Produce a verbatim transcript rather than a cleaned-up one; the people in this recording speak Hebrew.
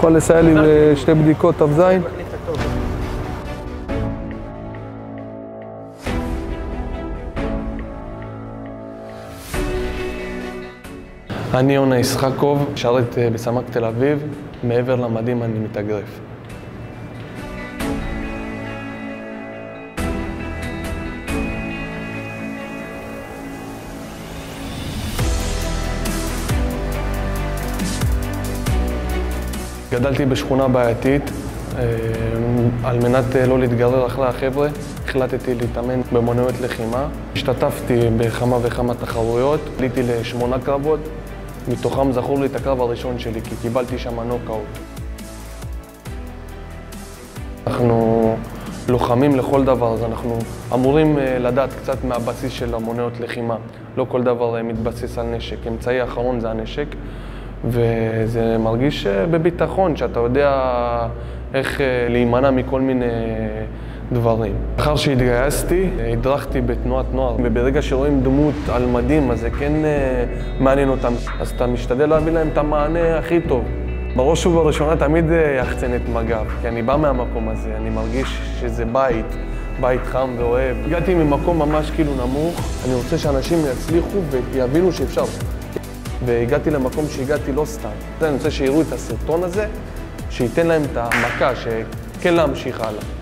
יכול לסייע לי בשתי בדיקות תו זין? אני יונה ישחקוב, משרת בסמ"ק תל אביב, מעבר למדים אני מתאגרף. גדלתי בשכונה בעייתית, על מנת לא להתגרר אחרי החבר'ה, החלטתי להתאמן במוניות לחימה. השתתפתי בכמה וכמה תחרויות, עליתי לשמונה קרבות, מתוכם זכור לי את הקרב הראשון שלי, כי קיבלתי שם נוקאוט. אנחנו לוחמים לכל דבר, אז אנחנו אמורים לדעת קצת מהבסיס של המוניות לחימה. לא כל דבר מתבסס על נשק, אמצעי האחרון זה הנשק. וזה מרגיש בביטחון, שאתה יודע איך להימנע מכל מיני דברים. אחר שהתגייסתי, הדרכתי בתנועת נוער, וברגע שרואים דמות על מדים, אז זה כן מעניין אותם. אז אתה משתדל להביא להם את המענה הכי טוב. בראש ובראשונה תמיד יחצן את מג"ב, כי אני בא מהמקום הזה, אני מרגיש שזה בית, בית חם ואוהב. הגעתי ממקום ממש כאילו נמוך, אני רוצה שאנשים יצליחו ויבינו שאפשר. והגעתי למקום שהגעתי לא סתם. אני רוצה שיראו את הסרטון הזה, שייתן להם את המכה, שכן להמשיך הלאה.